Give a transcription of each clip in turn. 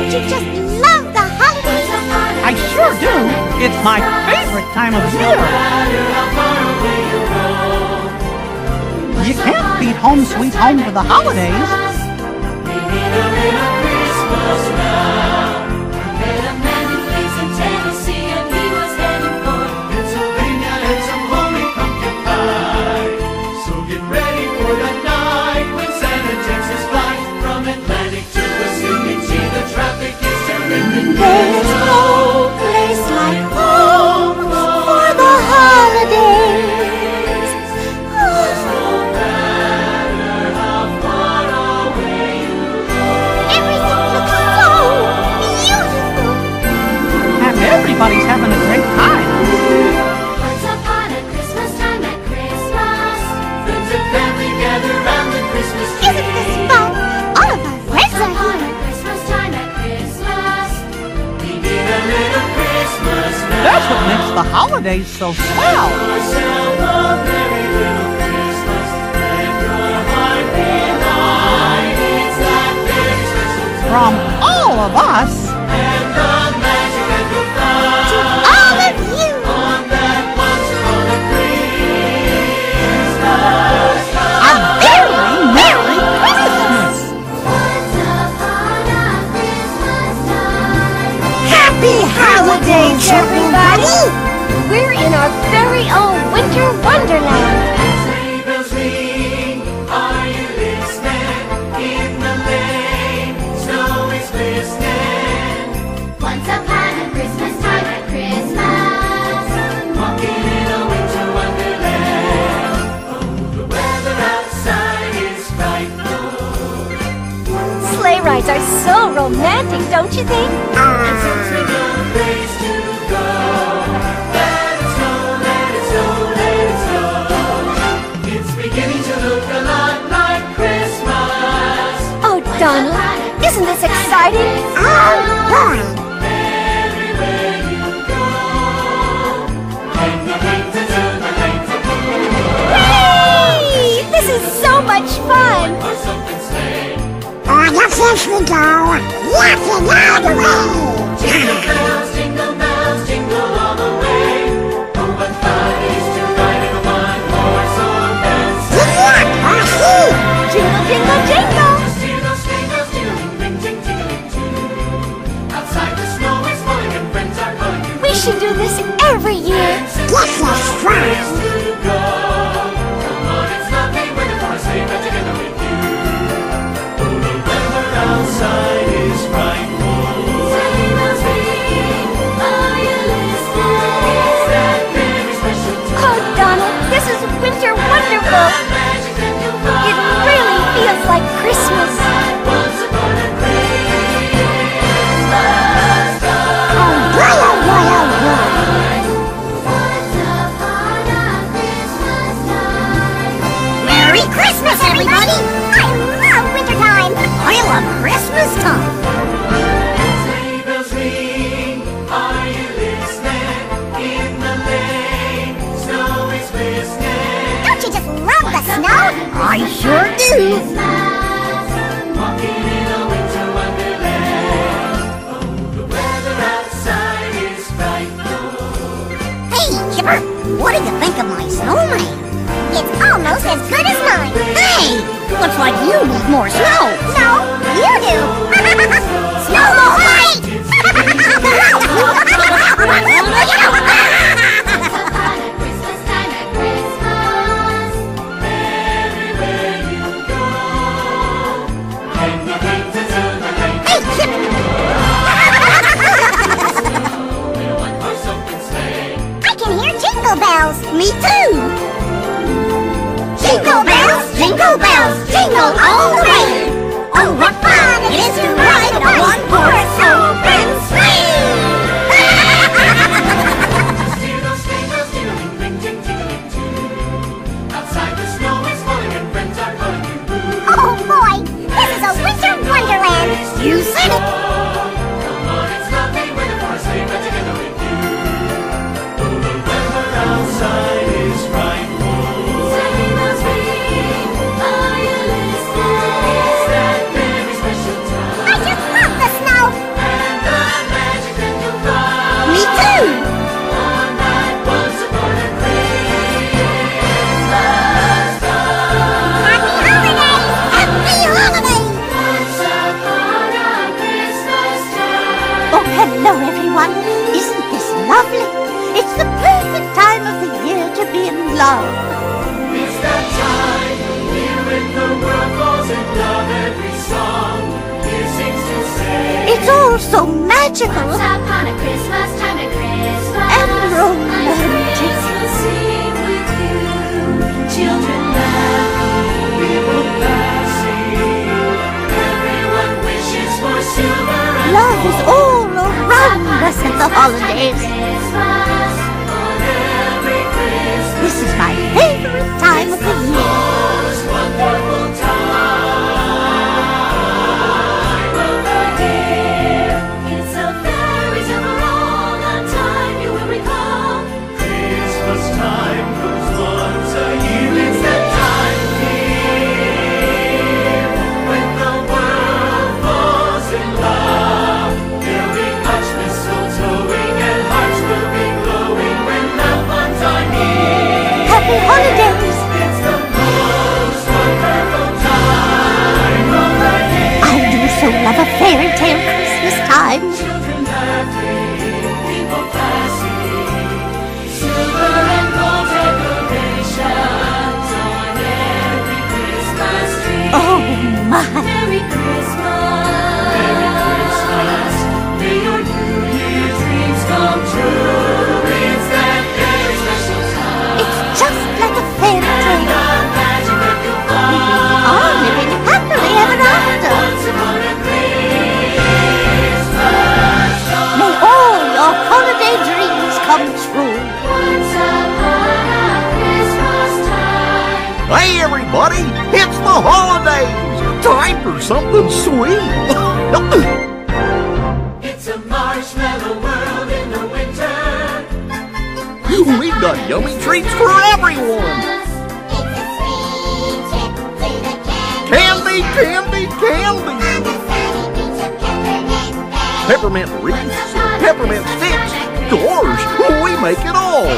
Don't you just love the holidays? I sure do. It's my favorite time of year. You can't beat Home Sweet Home for the holidays. There's no place like home for the holidays. Everything looks so beautiful. And everybody's having a great time. Once upon a Christmas time at Christmas, friends and family gather round the Christmas tree. Isn't this fun? All of our friends are Upon here. a Christmas time at Christmas, we need a little Christmas now. That's what makes the holidays so swell. Yourself a merry little Christmas, let your heart be light. It's that very special time, From all of us, and the magic that you'll To find all of you. on that once upon a Christmas. a very Merry Christmas! Once upon a Christmas time. Happy holidays, everybody! We're in our very own winter wonderland. Sleigh bells ring, are you listening? In the lane, snow is glistening. Once upon a Christmas time at Christmas, walking in a winter wonderland. Oh, the weather outside is frightful. Sleigh rides are so romantic, don't you think? And since we've no place to go, let it snow, let it snow, let it snow. It's beginning to look a lot like Christmas. Oh, Donald, isn't this exciting? Oh, boy! Everywhere you go, hang the lanes until the lanes are blue. Hooray! This is so much fun! Or something sleigh. Oh, yes, we go! Yes, we go the way! Jingle bells, jingle all the way. Oh, what fun it is to ride in a one-horse open sleigh. Jingle, jingle, jingle! Just hear those sleigh bells jingling, ring, ting, tingling too. Outside the snow is falling and friends are calling you. We should do this every year. Yes, that's right. To go. Come on, it's lovely weather for a sleigh ride together with you. Oh, the weather outside is frightful. Sleigh bells ring, are you listening? It's that very special time. Oh, Donald, this is winter wonderful! Magic that you'll It find. really feels like Christmas. Once upon a Christmas time. Oh, boy, oh, boy, oh, boy! Once upon a Christmas time. Merry Christmas, everybody! I love wintertime! I love Christmas time! Sleigh bells ring, are you listening? In the lane, snow is glistening. Don't you just love the snow? I sure do! Walking in a winter wonderland. Oh, the weather outside is frightful. Hey, Chipper, what do you think of my snowman? It's almost as good as mine. Hey, looks like you need more snow. No, you do. Snowball fight! Upon a Christmas time at Christmas, everywhere you go, hang the lanes until the lanes Hey, Chipper! in a one-horse open sleigh. I can hear jingle bells. Me too. Jingle bells, jingle all the way. Oh, what Hello, everyone. Isn't this lovely? It's the perfect time of the year to be in love. It's that time of year when the world falls in love. Every song here seems to say It's all so magical Once upon a Christmas, time to Christmas. and romantic. Christmas Eve with you. Children laugh, people passing. Everyone wishes for silver and Love is all around us at the holidays. Christmas. On every Christmas. This is my favorite time of the year. most wonderful time of the year. It's a very simple time you will recall. Christmas time comes once a year. It's that time here when the world falls in love. There'll be much mistletoeing and hearts will be glowing when loved ones are near. Happy holidays. It's the most wonderful time of the year. I do so love a fairy tale Christmas time. Children laughing, people passing, silver and gold decorations on every Christmas tree. Oh my. Merry Christmas. Merry Christmas, may your New Year dreams come true. It's that very special time. It's just like a fairy And tale. the magic that you'll find. All living happily ever after. Once upon a Christmas time. May all your holiday dreams come true. Once upon a Christmas time. Hey everybody, it's the holidays! Time for something sweet! It's a marshmallow world in the winter. We've got yummy treats for everyone! It's a sweet trip through the Candy, candy, candy! Peppermint wreaths, peppermint sticks, gosh, we make it all!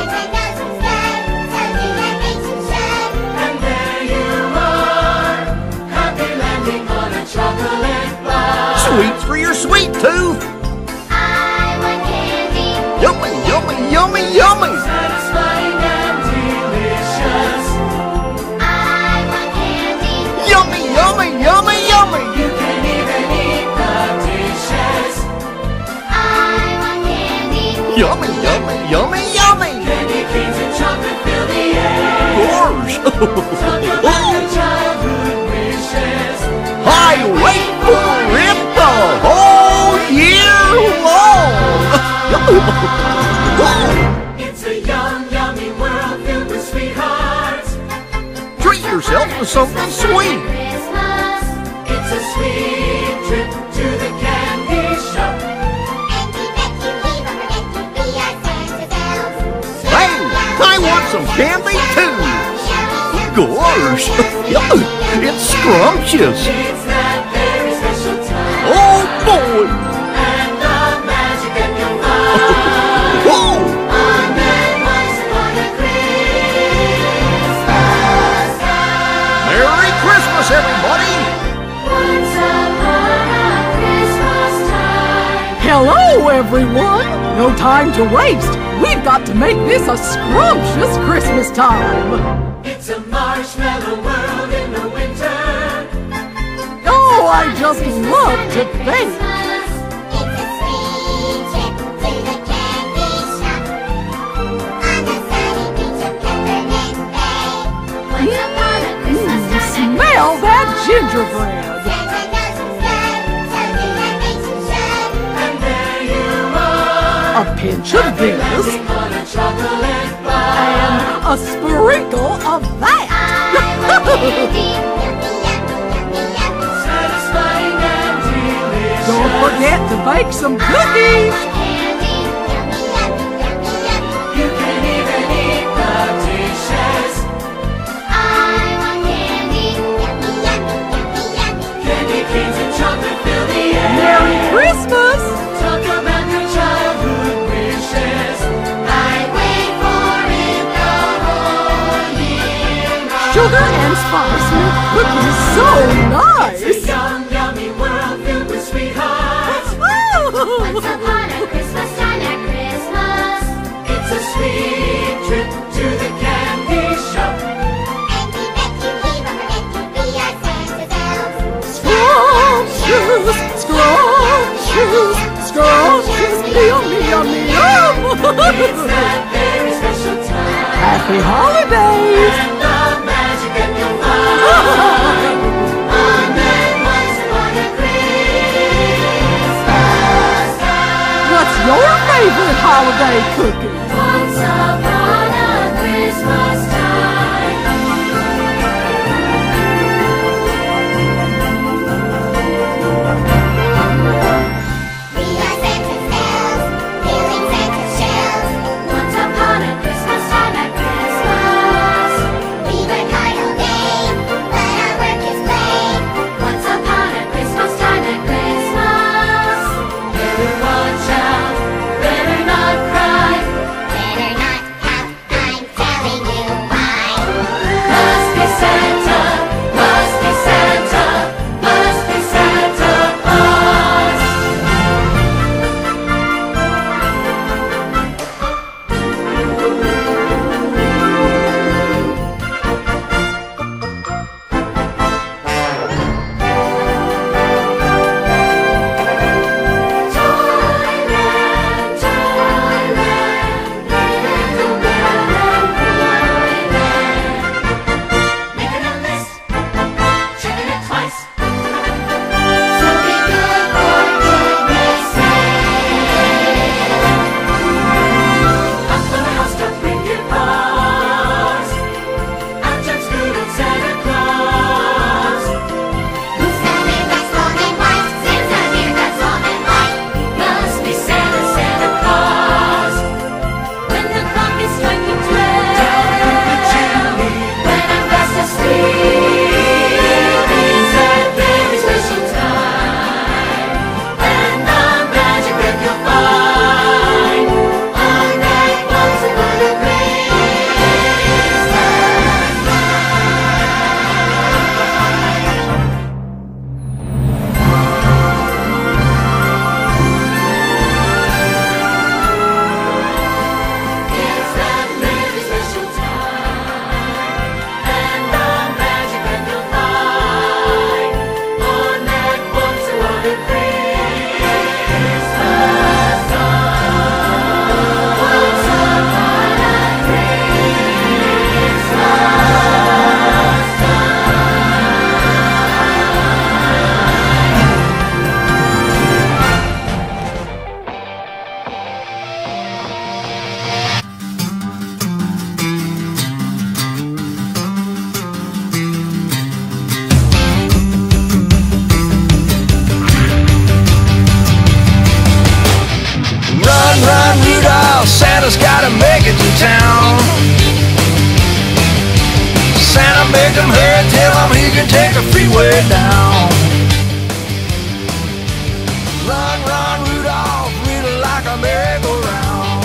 And there you are, happy landing on a chocolate bar. Sweets for your sweet tooth! I want candy. Yummy, yummy, yummy, yummy! Satisfying and delicious. I want candy. Yummy, yummy, yummy, yummy! You can even eat the dishes. I want candy. Yummy, yummy, yummy, yummy! Candy canes and chocolate fill the air. Gosh! Talk about your childhood wishes. I wait for it the whole year long! It's a young, yummy world filled with sweethearts. Treat yourself to something sweet! Christmas. It's a sweet trip to the candy shop. Hey, I want some candy too! Gosh! It's scrumptious! It's that very special time. Oh boy! And the magic that you'll find. Oh! On that once upon a Christmas time. Merry Christmas, everybody! Once upon a Christmas time. Hello, everyone! No time to waste. We've got to make this a scrumptious Christmas time. It's a marshmallow world in the winter. Oh, I just love to bake. Smell that gingerbread. And there you are, A pinch of this on a chocolate bar. and a sprinkle of that. Satisfying and delicious. Don't forget to bake some cookies. You can even eat the dishes. Candy canes and chocolate fill the air. Merry Christmas! Talk about your childhood wishes. I wait for it the whole year long. Sugar and spice make cookies so nice. It's a young, yummy world filled with sweethearts. Once upon Happy holidays! And the magic that you'll find on that once upon a Christmas time. What's your favorite holiday cookie? Once upon a Christmas time. We are Santa's elves, filling Santa's shelves. Once upon a Christmas time at Christmas. We work hard all day, but our work is play. Once upon a Christmas time at Christmas. Better watch out, better not cry. Better not pout, I'm telling you why. Must be Santa, must be Santa, must be Santa Claus. Toyland, Toyland, little Maryland, Toyland. Making a list, checking it twice. So be good for goodness sake. Up on the housetop, bring your paws. Out jumps little Santa Claus. Who's the bear that's long and white? Santa beard that's long and white. Must be Santa, Santa Claus. When the clock is striking 12, when I'm fast asleep, means that there is wishing time. And the magic that you'll find on that once upon a It's that very special time, and the magic that you'll find on that once upon a Christmas time. Once upon a Christmas Run, run, Rudolph, Santa's gotta make it to town. Santa, make him hurry, tell him he can take a freeway down. Run, run, Rudolph, really like a merry-go-round.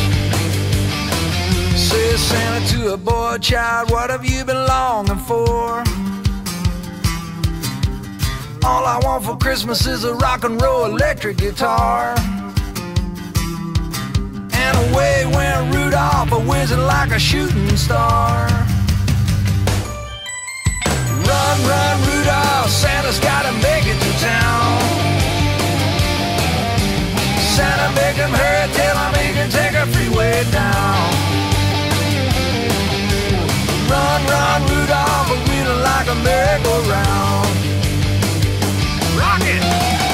Says Santa to a boy child, what have you been longing for? All I want for Christmas is a rock and roll electric guitar. And away went Rudolph, a whizzing like a shooting star. Run, run, Rudolph, Santa's gotta make it to town. Santa, make him hurry, tell him he can take a freeway down. Run, run, Rudolph, a wheeling like a merry-go-round. Rock it!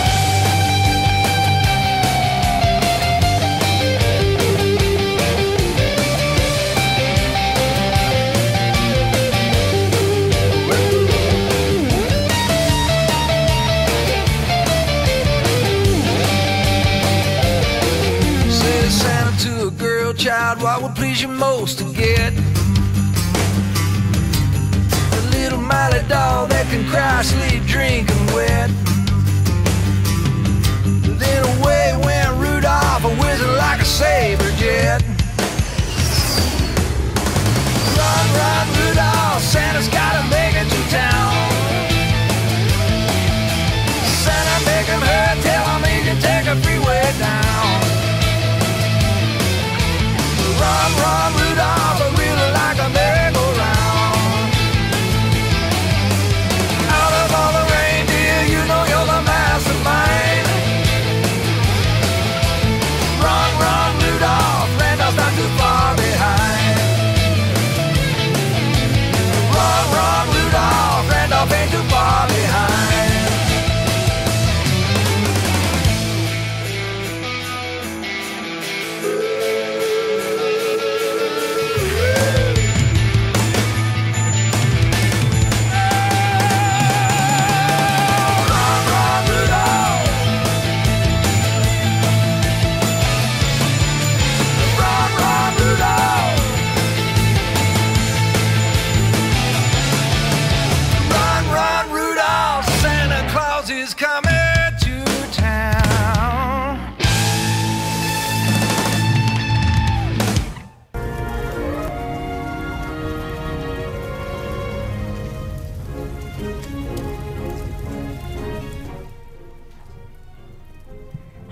Said Santa to a girl child, what would please you most to get? A little Miley doll that can cry, sleep, drink, and wet. Then away went Rudolph, a whizzing like a saber jet. Run, run, Rudolph, Santa's gotta make it to town. Santa, make him hurry, tell him he can take a freeway down. Run, run, Rudolph, I really like a merry-go-round. Out of all the reindeer, you know you're the mastermind. Run, run, Rudolph, Randall's not too far behind.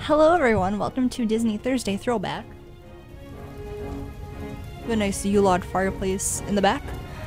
Hello everyone, welcome to Disney Thursday Throwback. We have a nice Yule-log fireplace in the back.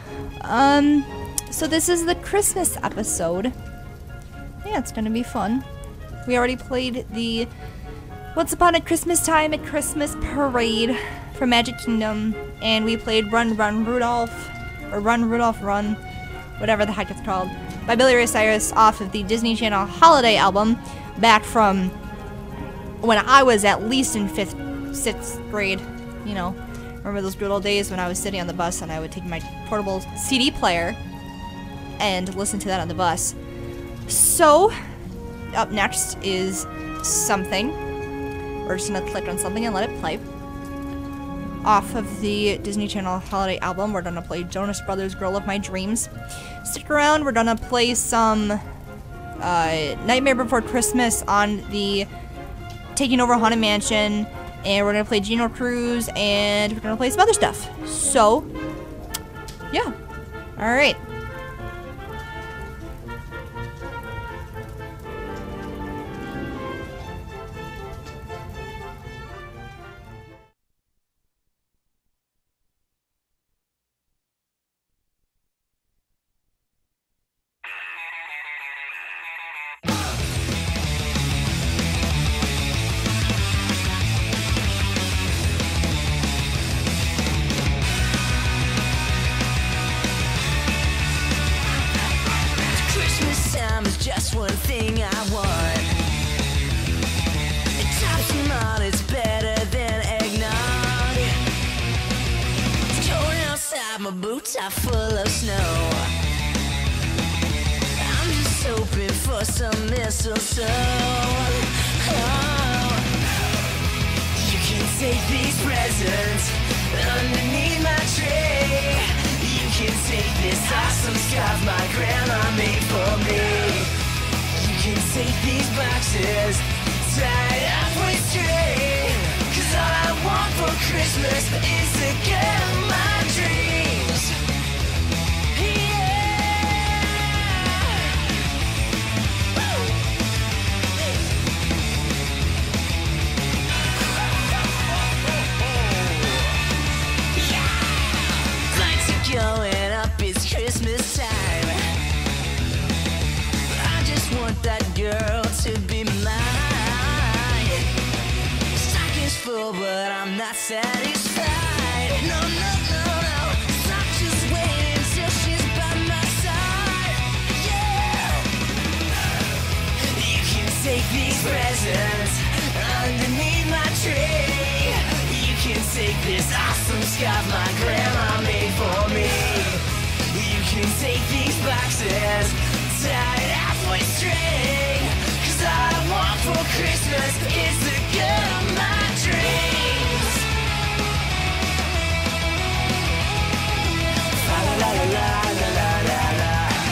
So this is the Christmas episode. Yeah, it's gonna be fun. We already played the Once Upon a Christmas Time at Christmas Parade from Magic Kingdom, and we played Run Run Rudolph, or Run Rudolph Run, whatever the heck it's called, by Billy Ray Cyrus off of the Disney Channel Holiday album back from when I was at least in 5th, 6th grade, you know. Remember those good old days when I was sitting on the bus and I would take my portable CD player and listen to that on the bus. So, up next is something. We're just gonna click on something and let it play. Off of the Disney Channel Holiday album, we're gonna play Jonas Brothers' Girl of My Dreams. Stick around, we're gonna play some Nightmare Before Christmas on the Taking Over Haunted Mansion, and we're gonna play Geno Cruise, and we're gonna play some other stuff. So, yeah. Alright. Just one thing I want. It tops them out, it's better than eggnog. Torn outside, my boots are full of snow. I'm just hoping for some mistletoe. Oh. You can take these presents underneath my tree. You can take this awesome scarf my grandma made for me. You can take these boxes tied halfway straight. 'Cause all I want for Christmas is the girl of my dreams. Yeah. Lights are going up, it's Christmas time. Want that girl to be mine. Stocking's full, but I'm not satisfied. No, no, no, no. So I'm just waiting till she's by my side. Yeah. You can take these presents underneath my tree. You can take this awesome scarf my grandma made for me. You can take these boxes tied halfway straight. 'Cause all I want for Christmas is the girl of my dreams. La la la la la la la la.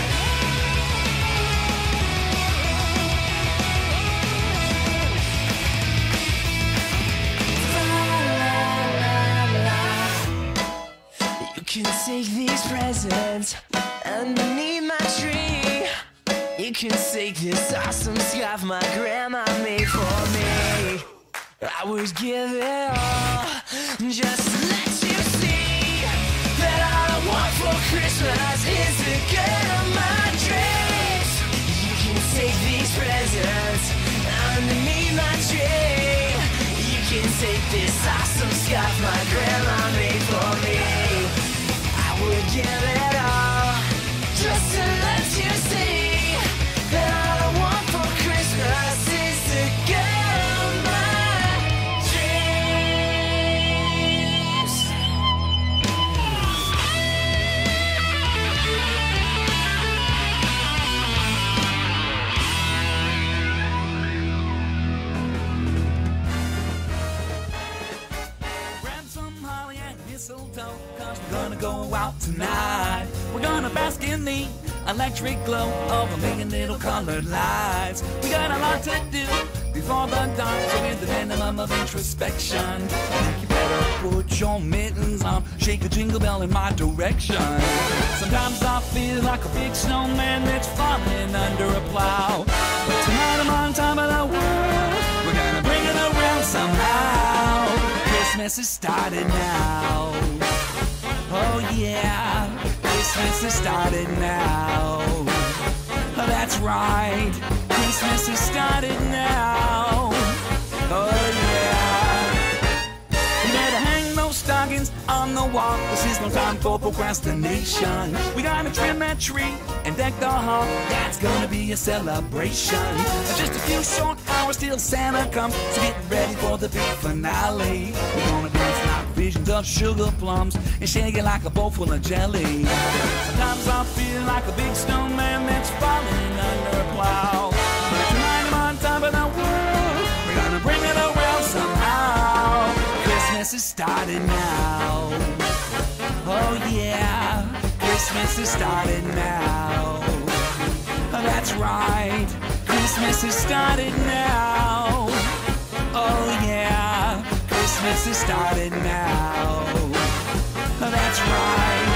You can take these presents underneath my tree. You can take this awesome scarf my grandma made for me. I would give it all just to let you see that all I want for Christmas is the girl of my dreams. You can take these presents underneath my tree. You can take this awesome scarf my grandma made for me. I would give it all just to let you see that all I want for Christmas is the girl of my dreams. Grab some holly and mistletoe, 'cause we're gonna go out tonight. We're gonna bask in the electric glow of a million little colored lights. We got a lot to do before the dawn, so with the minimum of introspection, I think you better put your mittens on, shake a jingle bell in my direction. Sometimes I feel like a big snowman falling under a plow. But tonight I'm on top of the world. We're gonna bring Christmas is starting now. Oh yeah, Christmas is starting now. Oh, that's right, Christmas is starting now. Oh yeah. You better hang those stockings on the wall. This is no time for procrastination. We gotta trim that tree and deck the hall. That's gonna be a celebration. Just a few short hours till Santa comes, so get ready for the big finale. We're gonna dance like visions of sugar plums and shake it like a bowl full of jelly. Sometimes I feel like a big snowman that's falling under a plow. But tonight I'm on top of the world. We're gonna bring it around somehow. Christmas is starting now. Oh yeah, Christmas is starting now. Oh, that's right, Christmas is starting now. Oh yeah, Christmas is starting now. Oh, that's right.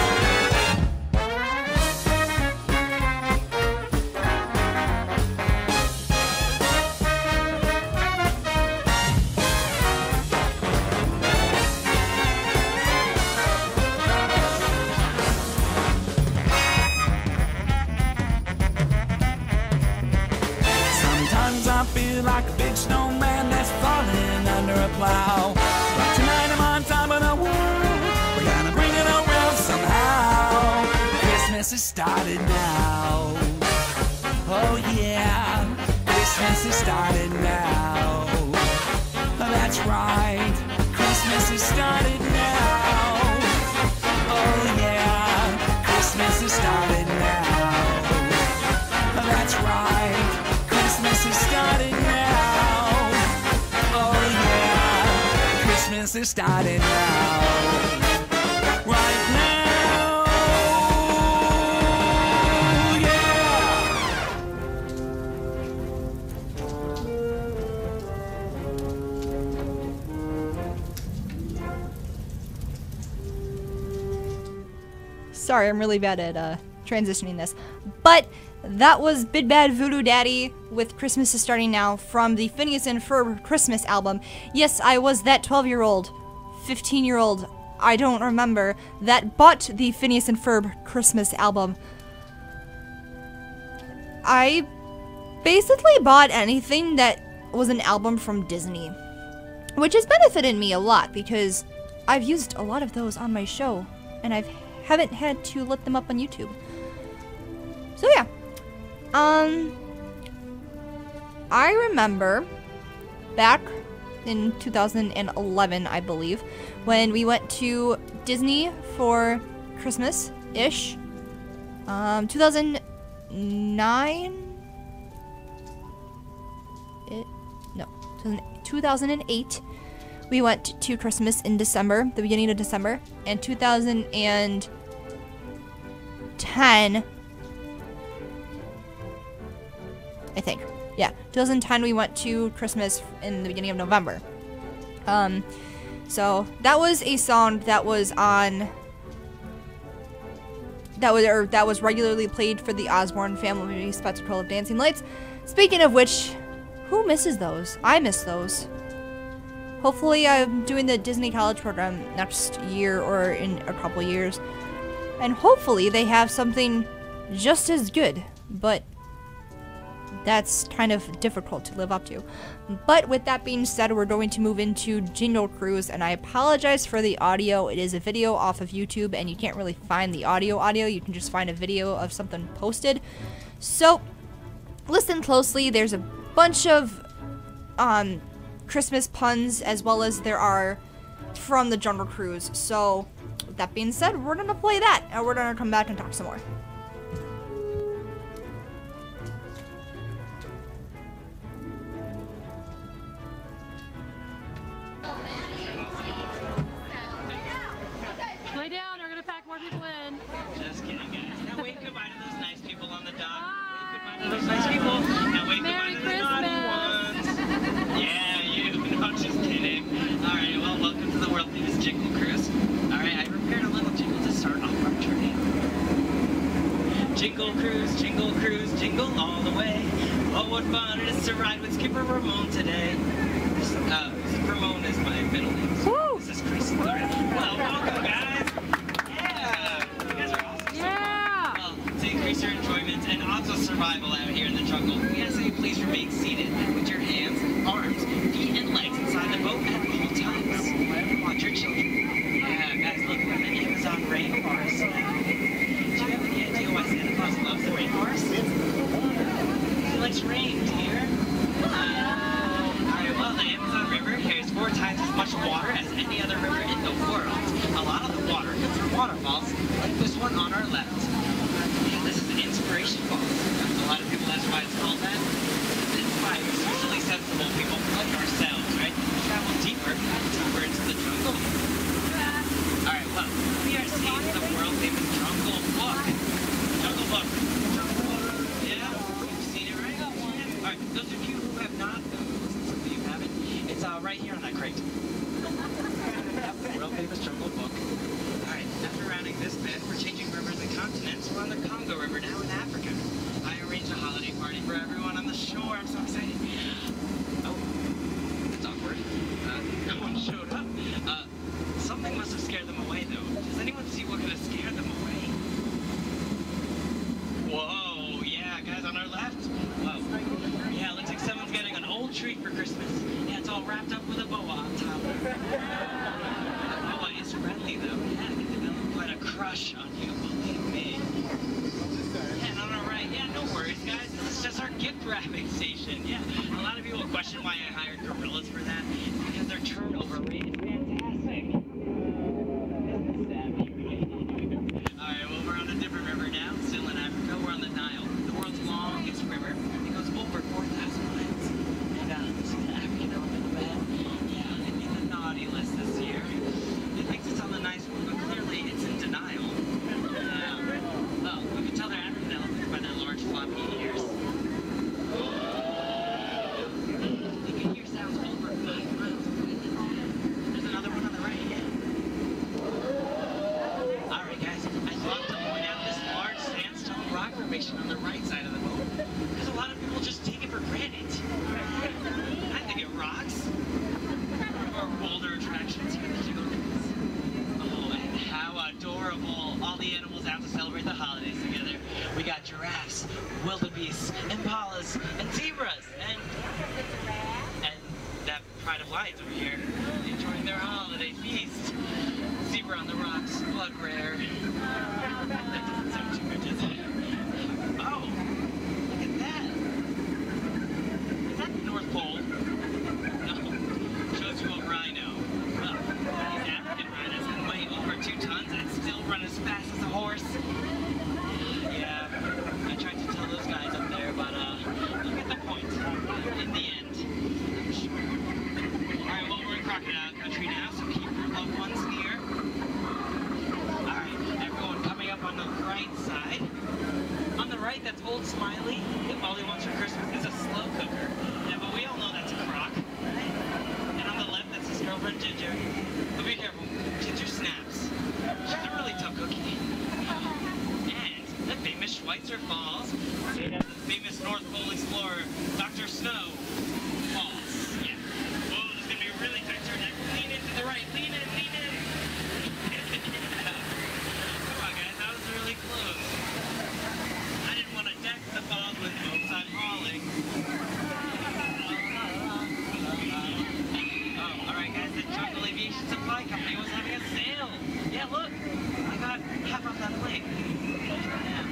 I feel like a big snowman that's falling under a plow. But tonight I'm on top of the world. We're gonna bring it around somehow. Christmas is started now. Oh yeah, Christmas is started now. Oh, that's right, Christmas is started now. Oh yeah, Christmas is started now. Oh, that's right, Christmas is starting now. Oh yeah, Christmas is starting now. Right now, yeah. Sorry, I'm really bad at transitioning this. But that was Big Bad Voodoo Daddy with Christmas is Starting Now from the Phineas and Ferb Christmas album. Yes, I was that 12-year-old, 15-year-old, I don't remember, that bought the Phineas and Ferb Christmas album. I basically bought anything that was an album from Disney, which has benefited me a lot because I've used a lot of those on my show and I haven't had to let them up on YouTube. So yeah. I remember back in 2011, I believe, when we went to Disney for Christmas-ish. 2008, we went to Christmas in December, the beginning of December, and 2010, I think. Yeah, 2010 we went to Christmas in the beginning of November. So that was a song that was on that was regularly played for the Osborne Family Spectacle of Dancing Lights. Speaking of which, who misses those? I miss those. Hopefully I'm doing the Disney College program next year or in a couple years. And hopefully they have something just as good, but that's kind of difficult to live up to. But with that being said, we're going to move into Jingle Cruise, and I apologize for the audio. It is a video off of YouTube, and you can't really find the audio. You can just find a video of something posted. So, listen closely. There's a bunch of Christmas puns, as well as there are from the Jungle Cruise. So, with that being said, we're gonna play that, and we're gonna come back and talk some more. Lay down, we're gonna pack more people in. Just kidding, guys. Now wave goodbye to those nice people on the dock. Wave goodbye to those nice people. Now wave goodbye to the naughty ones. Yeah, you. No, I'm just kidding. Alright, well, welcome to the world famous Jingle Cruise. Alright, I prepared a little jingle to start off our journey. that crate. World famous Jungle Book. Alright, after rounding this bend, we're changing rivers and continents. We're on the Congo River now in Africa. I arranged a holiday party for everyone on the shore. I'm so excited. Oh, that's awkward. No one showed up. Something must have scared them away, though. Does anyone see what could have scared them away? Whoa, yeah, guys on our left. Whoa. Yeah, looks like someone's getting an old tree for Christmas. Yeah, it's all wrapped up with a boa on top. The boa is friendly, though. Yeah, they developed quite a crush on you, believe me. Yeah, and on our right, yeah, no worries, guys. This is just our gift wrapping station. Yeah, a lot of people question why I hired gorillas for that. Because their turnover rate is fantastic. Alright, well, we're on a different river now, still in Africa. We're on the Nile, the world's longest river. It goes over 4,000 miles. And see the African elephant up ahead? Yeah, in the naughty list this year. It thinks it's on the nice one, but clearly it's in denial. Yeah. Well, we can tell they're African elephants by their large floppy ears. You can hear sounds over 5 miles away. There's another one on the right, yeah. Alright guys, I'd love to point out this large sandstone rock formation on the right side of the boat, because a lot of people just take it for granted. I think it rocks. Or boulder attractions here that you go to. Oh, and how adorable. All the animals out to celebrate the holidays together. We got giraffes, wildebeests, impalas, and zebras, and that pride of lions over here, enjoying their holiday feast. Zebra on the rocks, blood rare. That doesn't sound too good, does it? Oh, look at that. Is that the North Pole? No. Shows you a rhino. Well, these African rhinos can weigh over 2 tons and still run as fast as a horse. Yeah, I tried to tell those guys up there, but you get the point. In the end, I'm sure. Alright, well, we're in crocodile country now, so keep your loved ones near. Alright, everyone coming up on the right side. On the right, that's Old Smiley. All he wants for Christmas is a slow cooker. Yeah, but we all know that's a crock. And on the left, that's his girlfriend, Ginger. But be careful, Ginger snaps. She's a really tough cookie. And the famous Schweitzer Falls, made after the famous North Pole explorer, Dr. Snow Falls. Yeah. Whoa, there's gonna be a really tight turn. Lean in to the right. Lean in, lean in. Come on, guys. That was really close. I didn't want to deck the falls with folks. I'm hauling. Oh, alright, guys. The Jungle Aviation Supply Company was having a sale. Yeah, look. I got half off that plane. Yeah.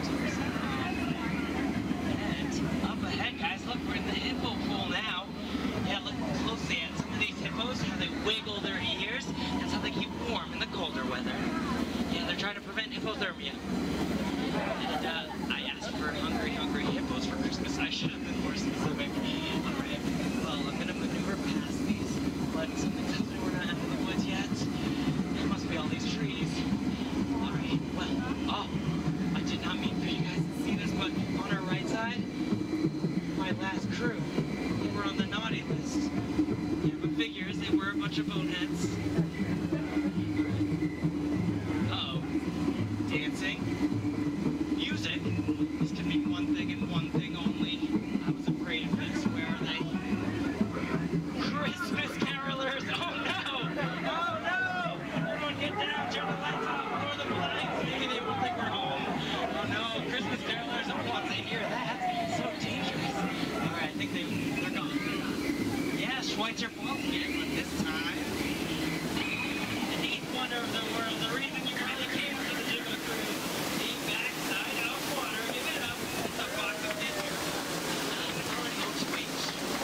And up ahead, guys. Look, we're in the hippo pool now. Yeah, look closely at some of these hippos, how they wiggle their ears. That's how they keep warm in the colder weather. Yeah, they're trying to prevent hypothermia. And I asked for hungry hippos for Christmas. I should have been more specific. Alright, well, I'm gonna maneuver past these, but something tells me we're not in the woods yet. There must be all these trees. Alright, well, oh, I did not mean for you guys to see this, but on our right side, my last crew. They were on the naughty list. Yeah, but figures, they were a bunch of boneheads. Uh-oh. Dancing. Music. This can mean one thing and one thing only. I was afraid of this. Where are they? Christmas carolers! Oh no! Oh no! Everyone get down, turn the lights off, lower the blinds. Maybe they won't think we're home. Oh no, Christmas carolers, once they hear that, it's so dangerous. Alright, I think they're gone. Yeah, Schweitzer Falls again, but this time, the eighth wonder of the world, the reason you really came to the Jimbo Cruise, the backside of water, give it up, it's a box of ginger. It's already Oach.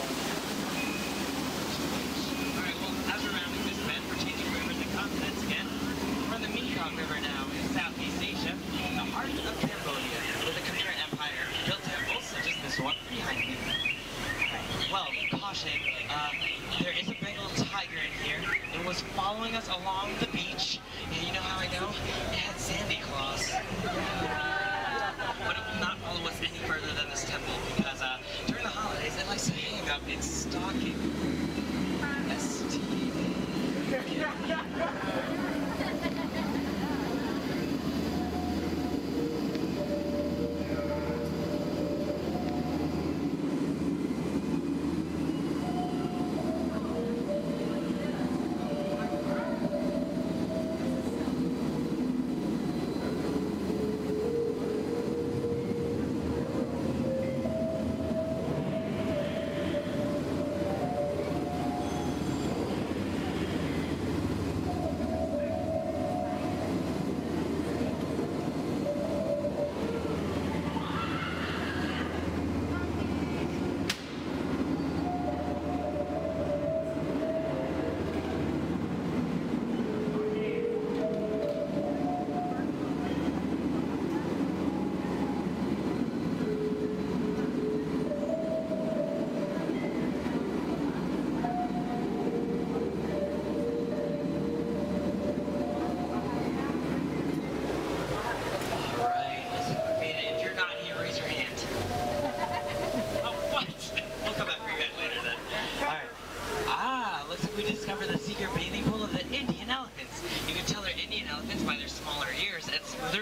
Alright, well, as we're rounding this bend, we're changing rivers and continents again. We're on the Mekong River now in Southeast Asia, in the heart of Cambodia, where the Khmer Empire built temples such as this one behind me. Well, caution, there is a Bengal tiger in here. It was following us along the beach, and you know how I know? It had sandy claws. But it will not follow us any further than this temple, because during the holidays, it likes to hang up its stocking.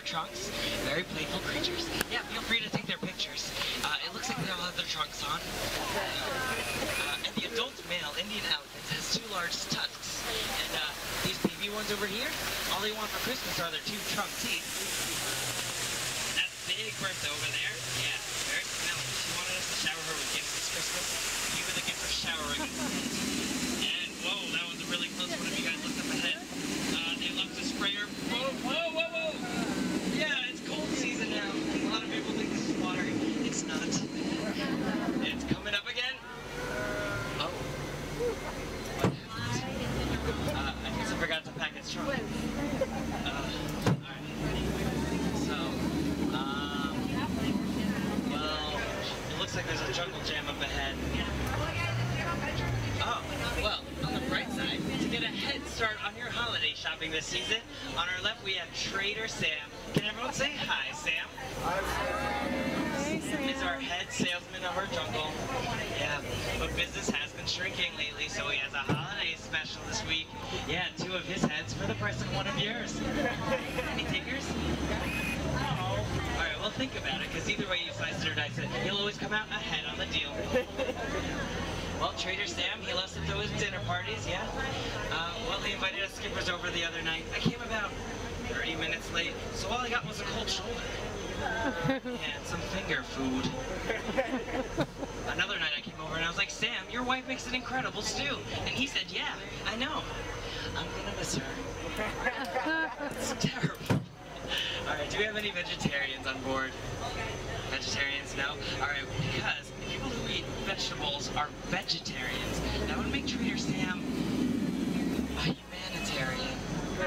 trunks. Very playful creatures. Yeah, feel free to take their pictures. It looks like they all have their trunks on. And the adult male Indian elephant has 2 large tusks. And these baby ones over here, all they want for Christmas are their 2 trunk teeth. And that big Bertha over there, yeah, very smelly. She wanted us to shower her with gifts this Christmas. Give her the gift of showering. And whoa, that was a really close one if you guys looked up ahead. They love to spray her. Whoa, whoa, whoa, whoa! Yeah, it's cold season now. A lot of people think this is water. It's not. It's coming up again. Oh. What happened? I guess I forgot to pack its trunk. Alright. So, well, it looks like there's a jungle jam up ahead. Oh, well, on the bright side, to get a head start on your holiday shopping this season, on our left we have Trader Sam. Can everyone say hi, Sam? Sam is our head salesman of our jungle. Yeah, but business has been shrinking lately, so he has a holiday special this week. Yeah, 2 of his heads for the price of 1 of yours. Any takers? No. Alright, well think about it, because either way you slice it or dice it, you'll always come out ahead on the deal. Well, Trader Sam, he loves to throw his dinner parties, yeah? Well, he invited us skippers over the other night. I came about 30 minutes late, so all I got was a cold shoulder. And some finger food. Another night I came over and I was like, Sam, your wife makes an incredible stew. And he said, yeah, I know. I'm gonna miss her. It's terrible. Alright, do we have any vegetarians on board? Vegetarians, no? Alright, because people who eat vegetables are vegetarians. That would make Trader Sam a humanitarian.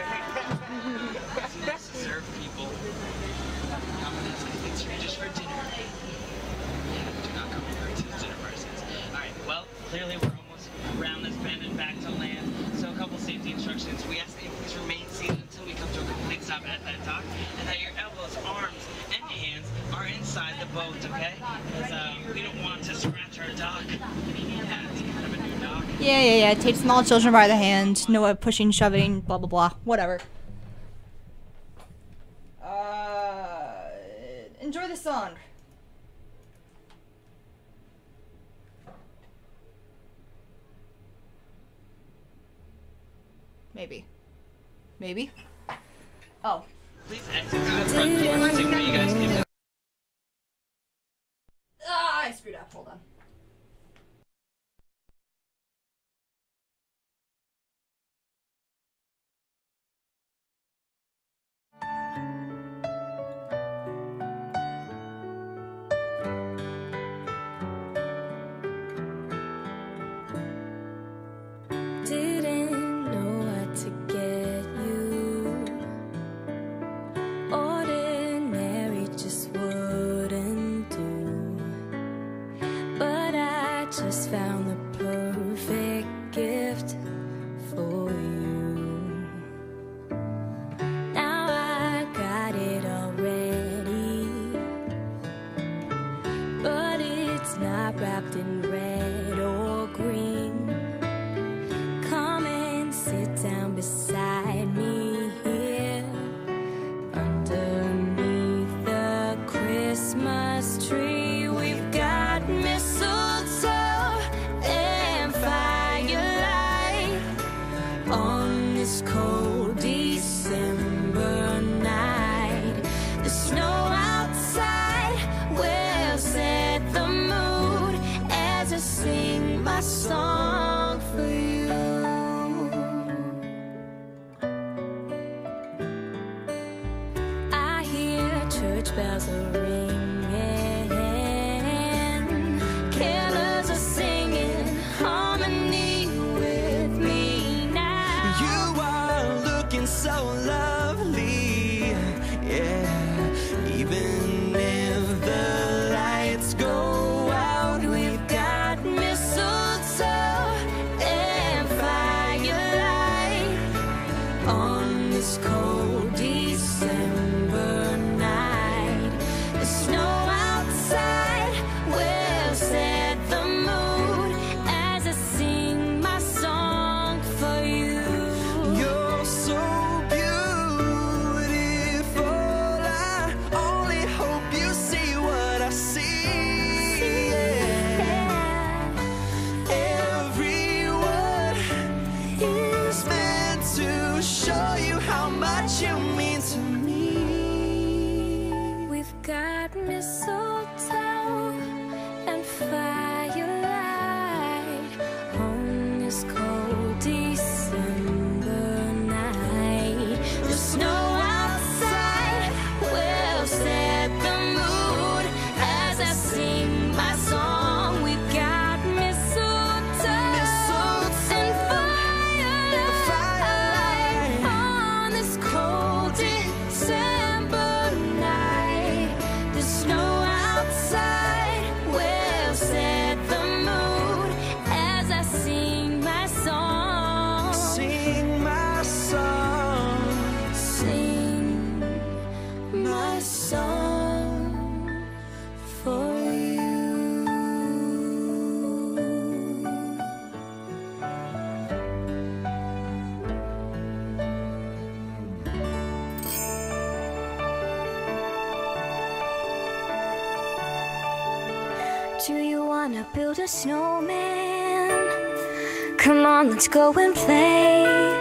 He likes to serve people. Come and ask anything strangers for dinner. Yeah, do not come over to the dinner parties. Alright, well, clearly we're almost around this bend and back to land. So a couple safety instructions. We ask that you please remain seated until we come to a complete stop at that dock, and that your elbows, arms, and hands are inside the boat, okay? Because we don't want to scratch our dock. Yeah, it's kind of a new dock. Yeah. Take small children by the hand. No pushing, shoving, blah, blah, blah. Whatever. Enjoy the song. Maybe. Oh. Please exit to the front door. Signal you guys give. I screwed up. Hold on. Didn't know what to get you. Ordinary just wouldn't do. But I just found the perfect gift for you. Now I got it already, but it's not wrapped in red or green. Sit down beside me here underneath the Christmas tree. We've got mistletoe and firelight on this cold December night. The snow outside will set the mood as I sing my song for you. Church bells are ringing, carolers are singing harmony with me now. You are looking so lovely, yeah. Even if the lights go out, we've got mistletoe and firelight on this cold December night. The snow outside will set the mood as I sing my song for you. You're so beautiful, Do you wanna build a snowman? Come on, let's go and play.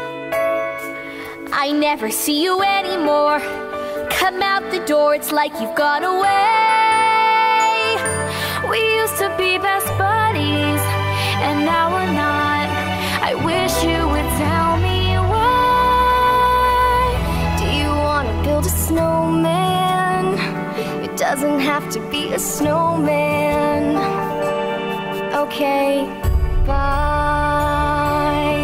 I never see you anymore. Come out the door, it's like you've gone away. We used to be best buddies, and now we're not. I wish you would tell me why. Do you wanna build a snowman? It doesn't have to be a snowman. Okay, bye.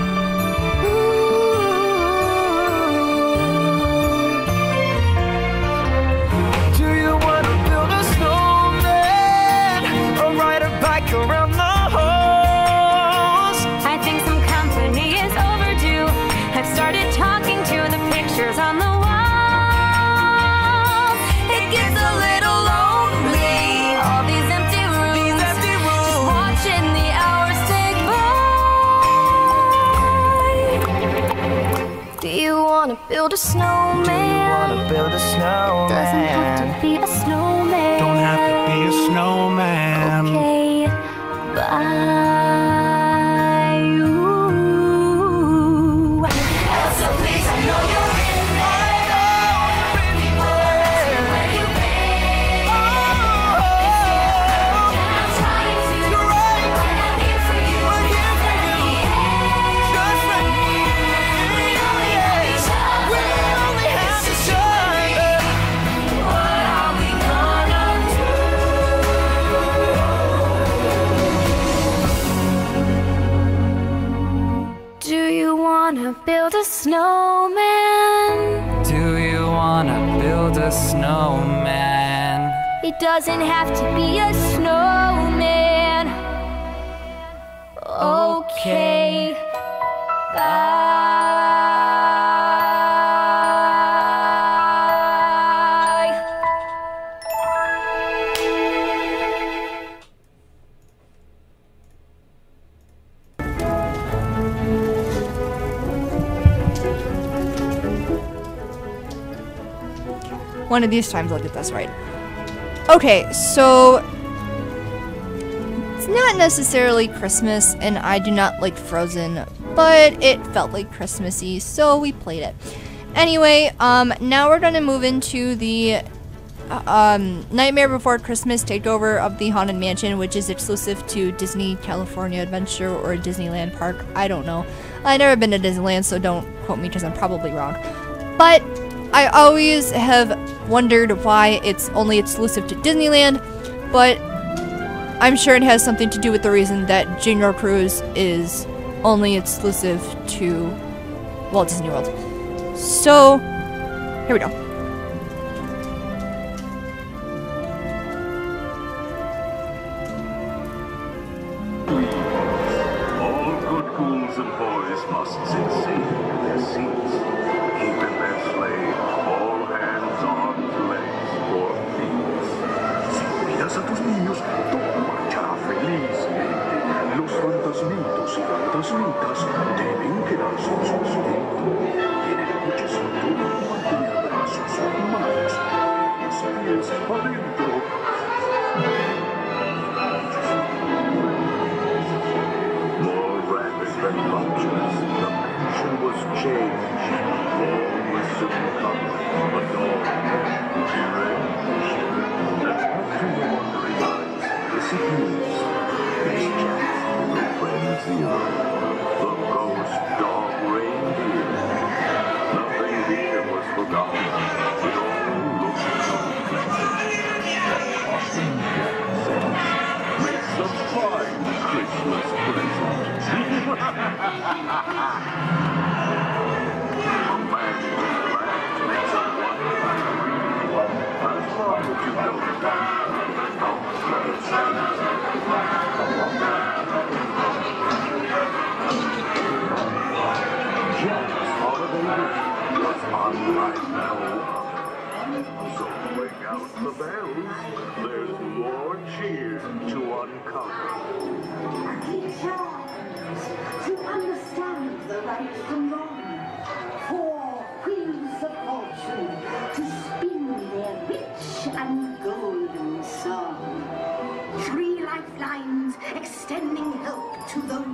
Do you wanna build a snowman or ride a bike around the halls? I think some company is overdue. I've started talking to the pictures on the wall. It gets a little lonely, all these empty rooms, just watching the hours tick by. Do you wanna build a snowman? Build a snowman. Doesn't have to be a snowman. Don't have to be a snowman. Okay, bye. Elsa, please, I know you're in there. People ask me where you've been. I'm trying to. You're right. When I'm here for you. We're here for you. Just let me. We only have each other. We only have each other. What are we gonna do? Do you wanna build a snowman? Do you wanna build a snowman? It doesn't have to be a snowman. Okay, bye. One of these times I'll get this right. Okay, so it's not necessarily Christmas, and I do not like Frozen, but it felt like Christmassy, so we played it. Anyway, now we're gonna move into the Nightmare Before Christmas takeover of the Haunted Mansion, which is exclusive to Disney California Adventure or Disneyland Park. I don't know. I've never been to Disneyland, so don't quote me because I'm probably wrong. But I always have wondered why it's only exclusive to Disneyland, but I'm sure it has something to do with the reason that Junior Cruise is only exclusive to Walt Disney World. So, here we go. All good ghouls and boys must sit safe in their seats, keeping their sleigh all hands on legs for thieves. Si cuidas a tus niños, todo marchará feliz. Los fantasmitos y fantasmitas deben quedarse en su asiento. Tienen mucha salud, mantener brazos, manos, los pies adentro. More rabbits than vultures, the mansion was changed. All was soon come, but all revenge. And to the wondering eyes, this it means. This Jack, the friend Zero, the ghost dog reindeer. Nothing here was forgotten. It all looked so pleasant. Awesome Jack says, makes a fine Christmas present. A man who laughs makes a wonderful dream. As long as you know that, don't let it Jack's holiday was unlike no other. So ring out the bells. There's more cheer to uncover. To understand the right from wrong, 4 wheels of fortune to spin their rich and golden song. 3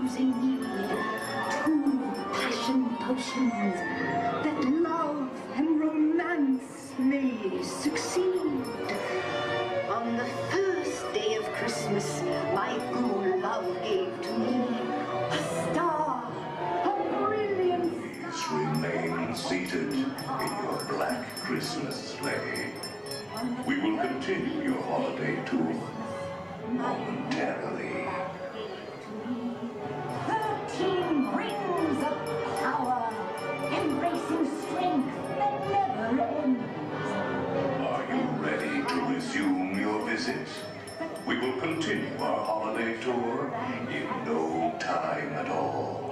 times in need, 2 passion potions that love and romance may succeed. On the first day of Christmas, my good love gave to me a star, a brilliant Please remain seated in your black Christmas sleigh. We will continue your holiday tour momentarily. 13 rings of power, embracing strength that never ends. Are you ready to resume your visit? We will continue our holiday tour in no time at all.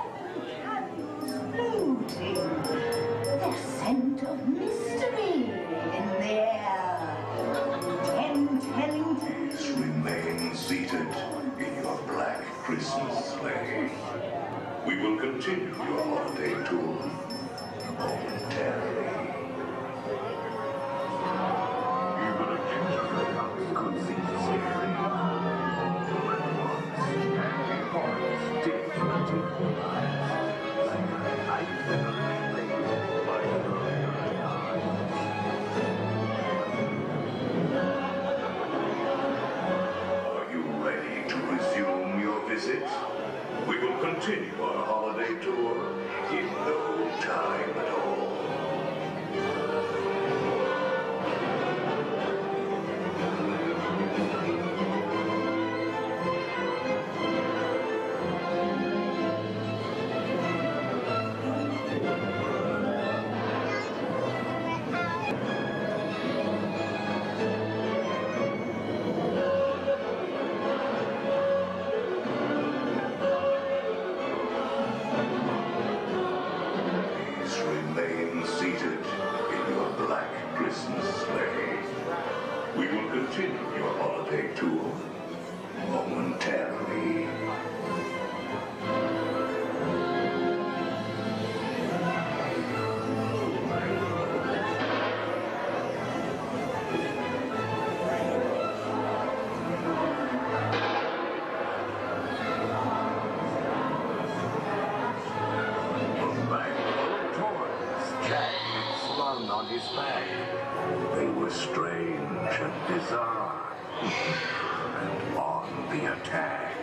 Floating, the scent of mystery in the air. Telling Please remain seated in your black Christmas sleigh. We will continue your holiday tour momentarily. Even a gingerbread house could seem scary. All at once, candy hearts dip into your eyes like a nightmare played by your eyes. Are you ready to resume your visit? We will continue our holiday tour in no time at all. Remain seated in your black Christmas sleigh. We will continue your holiday tour momentarily. On his back. They were strange and bizarre and on the attack.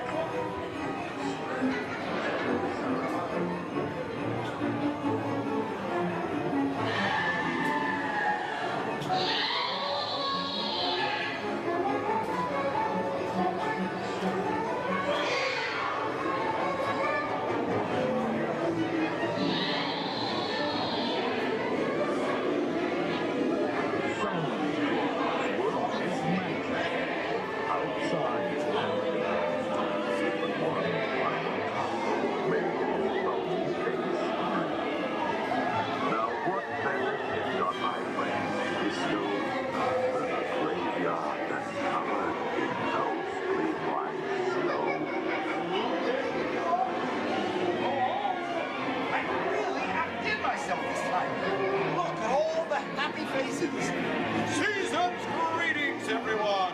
Season's greetings, everyone!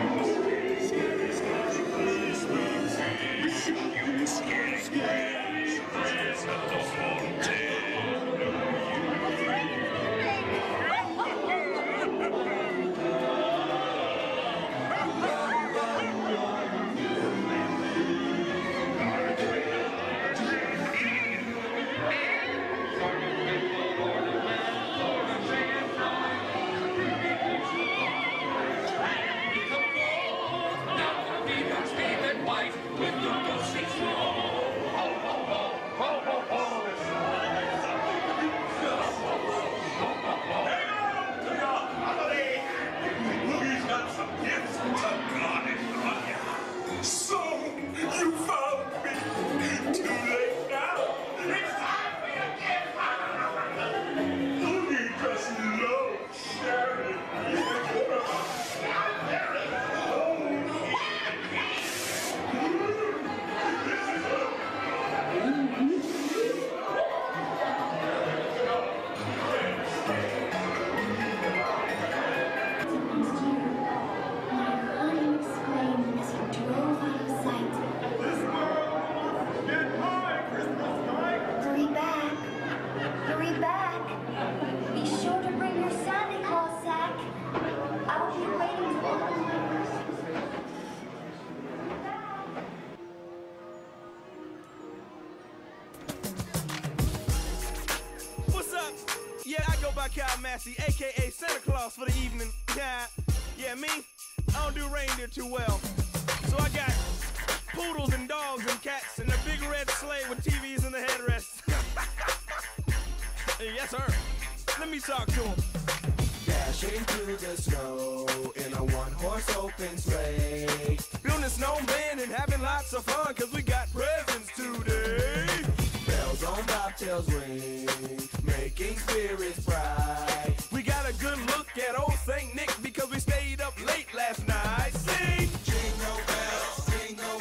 Scary. Kyle Massey, aka Santa Claus for the evening. Yeah, me, I don't do reindeer too well. So I got poodles and dogs and cats and a big red sleigh with TVs in the headrests. Yes, sir. Let me talk to him. Dashing through the snow in a one-horse open sleigh. Building a snowman and having lots of fun, cause we got presents today. Bells on bobtails ring, making spirits bright. We got a good look at old St. Nick because we stayed up late last night. Sing! Jingle bells, jingle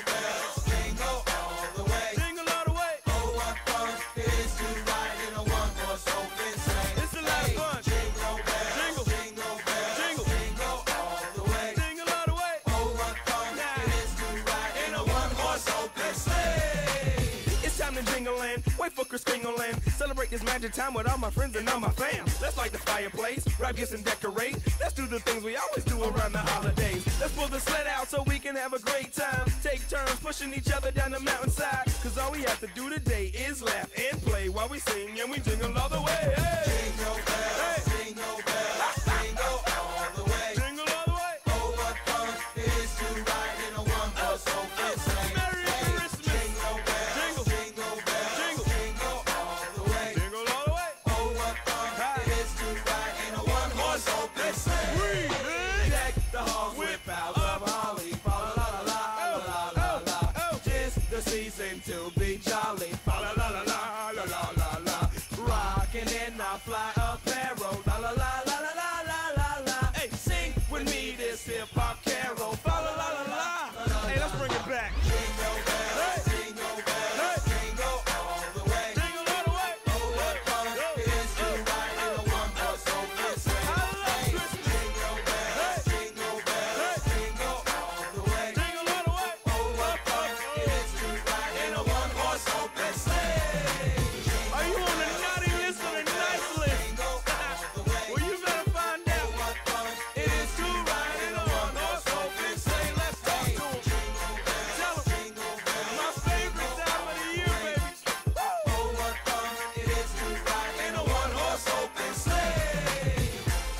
all the way. Jingle all the way. Oh, what fun it is to ride in a one-horse open sleigh. It's a lot of fun. Jingle bells, Jingle. jingle bells, Jingle. jingle all the way. Jingle all the way. Oh, what fun it is to ride in a one-horse open sleigh. It's time to jingle land, wait for Kris Kringle land. Celebrate this magic time with all my friends and all my fam. Let's light the fireplace, wrap gifts and decorate. Let's do the things we always do around the holidays. Let's pull the sled out so we can have a great time. Take turns pushing each other down the mountainside. Cause all we have to do today is laugh and play while we sing and we jingle all the way. Hey. Jingle bells, jingle bells, jingle all the way. Jingle all the way. Oh, what fun it is to ride in a one-horse open sleigh. Merry Christmas. Jingle bells, Jingle. jingle bells, Jingle. jingle all the way. Jingle all the way. Oh, what fun it is to ride in a one-horse open sleigh. Deck the halls with boughs of holly, fa la la la la la la la. Just the season to be jolly, fa la la la la la la la la. Rockin' in our fly apparel, la la la la la la la la la. Hey, sing with me this hip hop carol, fa la la la la. Hey, let's bring it back. Jingle bells, jingle bells, jingle all the way. Jingle all the way. Oh, what fun it is to ride in a one-horse open sleigh. I love Christmas. Jingle bells, jingle bells, jingle all the way. Jingle all the way. Oh, what fun it is to ride in a one-horse open sleigh. Are you on the naughty list or the nice list? Jingle all the way. Well, you better find out. What fun it is to ride in a one-horse open sleigh. Let's talk to him. Tell him. Jingle bells, My favorite time of the year, baby. oh, what fun it is to ride in a one-horse open sleigh.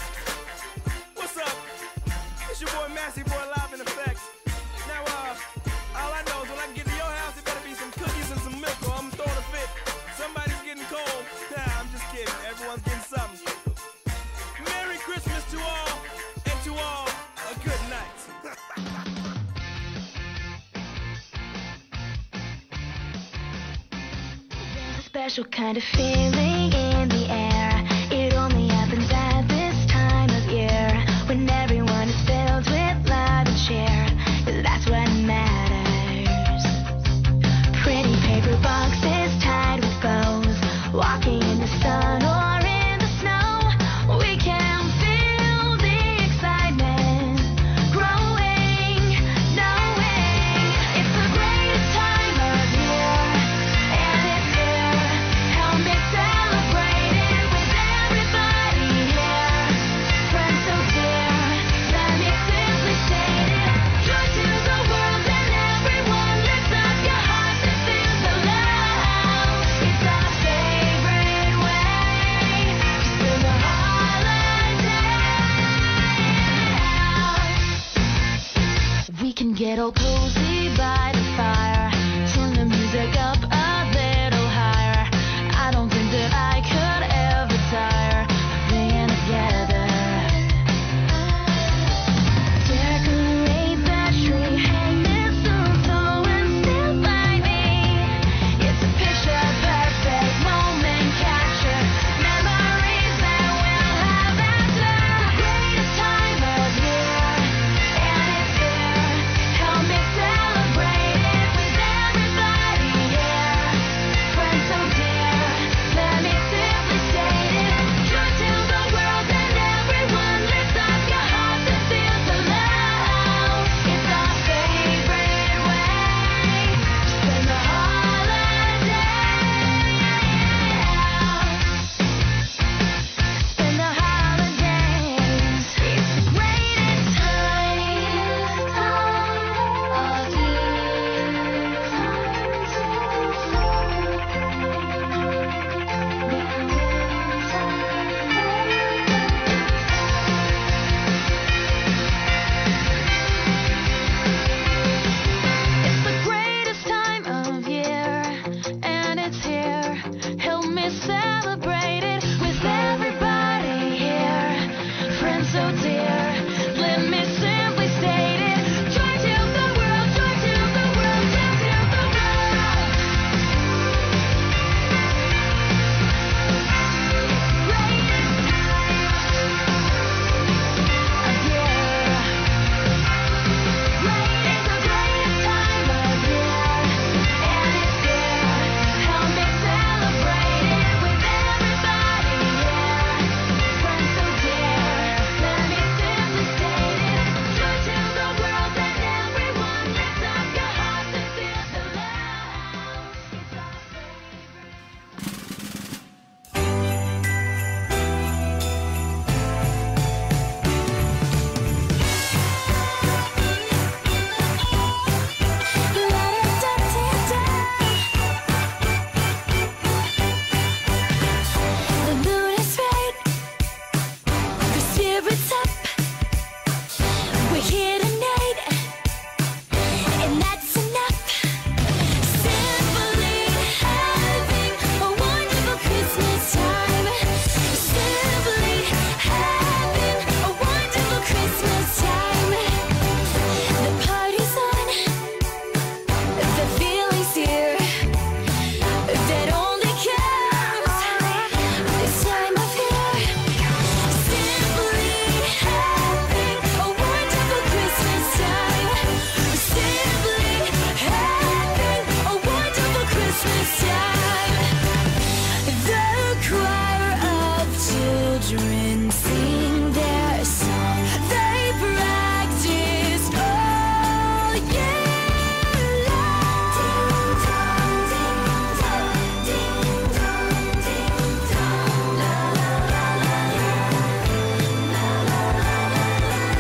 What's up? It's your boy Massey, boy live in effect. Now, all I know is when I get to your house, there better be some cookies and some milk or I'm throwing a fit. Somebody's getting cold. Nah, I'm just kidding. Everyone's getting something. Merry Christmas to all, and to all, a good night. There's a special kind of feeling in the air. It only happens at this time of year, when everyone is filled with love and cheer. That's what matters. Pretty paper boxes tied with bows, walking in the sun or in the snow. We can feel the excitement growing, knowing it's the greatest time of year, and it's here. Help me celebrate it with everybody here. Friends so dear, let me simply state it. Joy to the world and everyone, lift up your hearts and feel the love. It's our favorite way to spend the holiday. We can get all cozy by the fire, turn the music up a little higher. I don't think that I could ever tire of being together. Decorate the tree, hang mistletoe and stand by me. It's a picture perfect moment capture, memories that we'll have after. The greatest time of year, and it's here. Help me so dear. Let me simply state it. Joy to the world, joy to the world, joy to the world. Greatest time of year. Right is the greatest time of year, and it's here. Help me celebrate it with everybody here. Friends so dear, let me simply state it. Joy to the world and everyone. Lift up your hearts and feel the love. It's our favorite. The moon is right, the spirit's up. We're here tonight, and that's enough. Simply having a wonderful Christmas time. Simply having a wonderful Christmas time. The party's on, the feeling's here. That only comes this time of year. Simply having a wonderful Christmas time. Simply having a wonderful Christmas time. The choir of children sing their song. They practiced all year long. Ding dong, ding dong, ding dong, ding dong. La la la la la, la la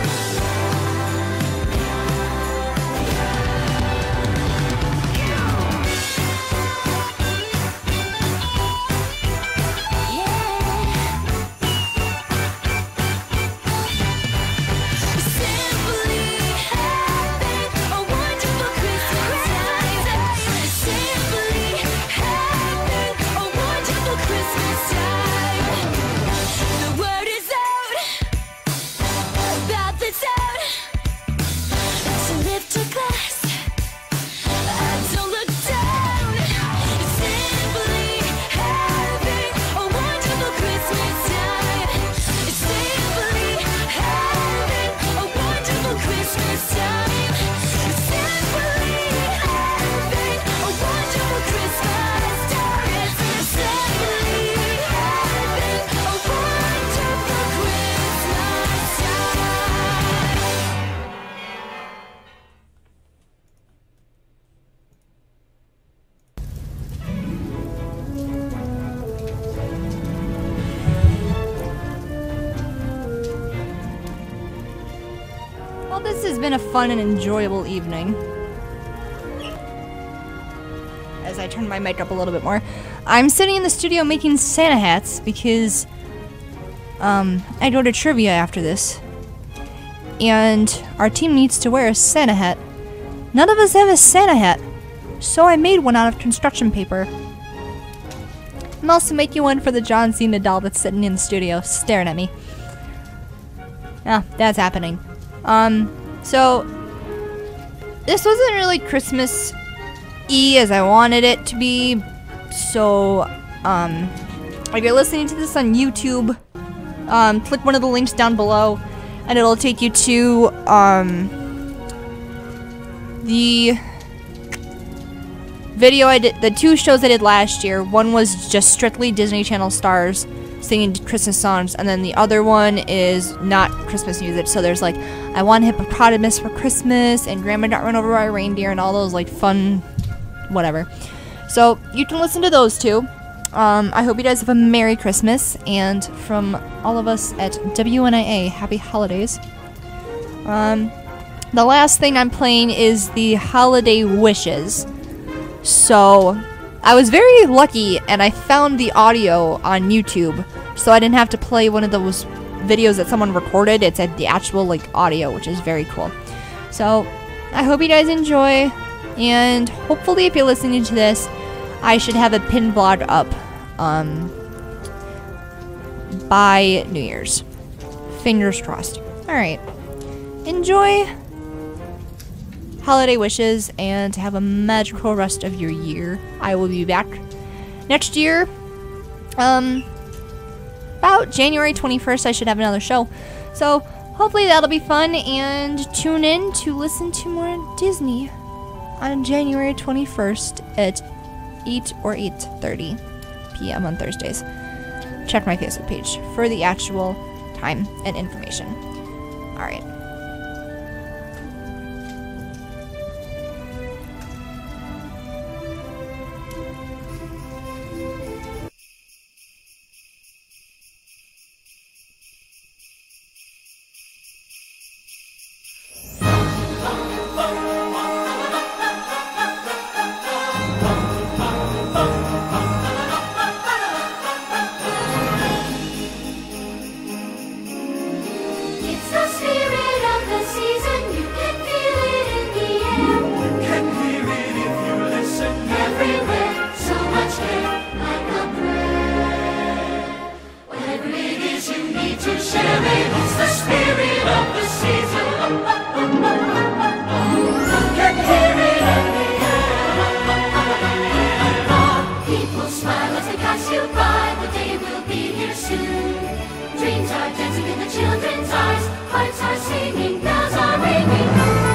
Simply having a wonderful Christmas time. Simply having a wonderful Christmas time. The word is out about the town to lift a glass. Don't look down. Simply having a wonderful Christmas time. Simply having a wonderful Christmas time. Simply having a wonderful Christmas time. Simply having a wonderful Christmas time. Well, this has been a fun and enjoyable evening. As I turn my mic up a little bit more, I'm sitting in the studio making Santa hats because I go to trivia after this, and our team needs to wear a Santa hat. None of us have a Santa hat, so I made one out of construction paper. I'm also making one for the John Cena doll that's sitting in the studio staring at me. Ah, that's happening. So this wasn't really Christmas-y as I wanted it to be. So, if you're listening to this on YouTube, click one of the links down below, and it'll take you to the video I did, the two shows I did last year. One was just strictly Disney Channel stars singing Christmas songs, and then the other one is not Christmas music. So there's like, I Want a Hippopotamus for Christmas, and Grandma Got Run Over by a Reindeer, and all those like fun whatever. So you can listen to those two. I hope you guys have a Merry Christmas, and from all of us at WNIA, Happy Holidays. The last thing I'm playing is the Holiday Wishes. So I was very lucky, and I found the audio on YouTube, so I didn't have to play one of those videos that someone recorded. It's at the actual like audio, which is very cool. So I hope you guys enjoy, and hopefully if you're listening to this, I should have a pin blog up by New Year's Fingers crossed. Alright. Enjoy holiday wishes and have a magical rest of your year. I will be back next year. About January 21st, I should have another show. So hopefully that'll be fun, and tune in to listen to more Disney on January 21st at 8 or 8:30 p.m. on Thursdays. Check my Facebook page for the actual time and information. Alright. It's the spirit of the season, you can feel it in the air. You can hear it if you listen. Everywhere, so much care, like a prayer. Whatever it is you need to share it, it's the spirit of the season. You can hear it in the air. People smile as they pass you by, the day will be here soon. Dreams are dancing in the children's eyes, hearts are singing, bells are ringing.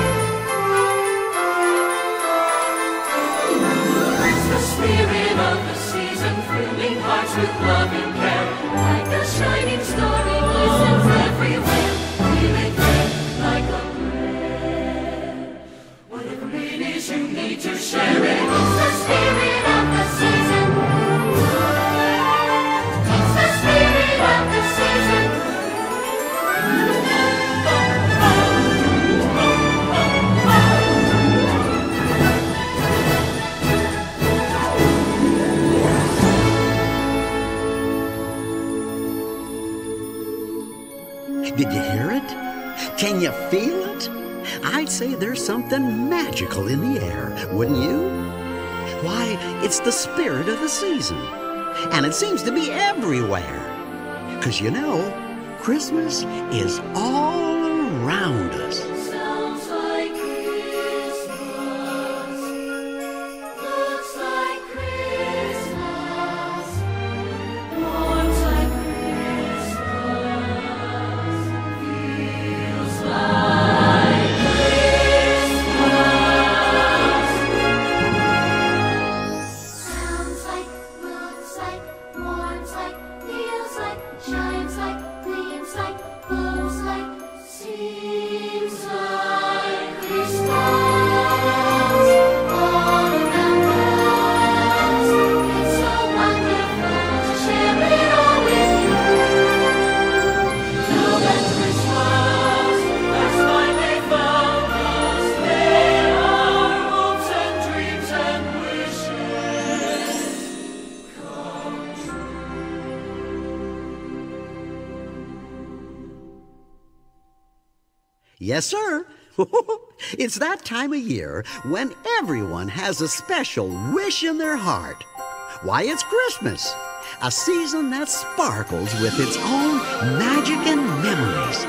It's the spirit of the season, thrilling hearts with loving care. Like a shining star, it glistens everywhere. Feel it there, like a prayer. Whatever it is you need to share it, it's the spirit of the season. It's the spirit of the season. Did you hear it? Can you feel it? I'd say there's something magical in the air, wouldn't you? Why, it's the spirit of the season. And it seems to be everywhere. 'Cause you know, Christmas is all around us. Sounds like Christmas. Looks like Christmas. Warms like Christmas. Feels like Christmas. Sounds like, looks like, warms like, feels like, shines like, gleams like, glows like, seems like Christmas. All around us, it's so wonderful to share it all with you. Know that Christmas has finally found us. May our hopes and dreams and wishes come true. Yes, sir. It's that time of year when everyone has a special wish in their heart. Why, it's Christmas, a season that sparkles with its own magic and memories.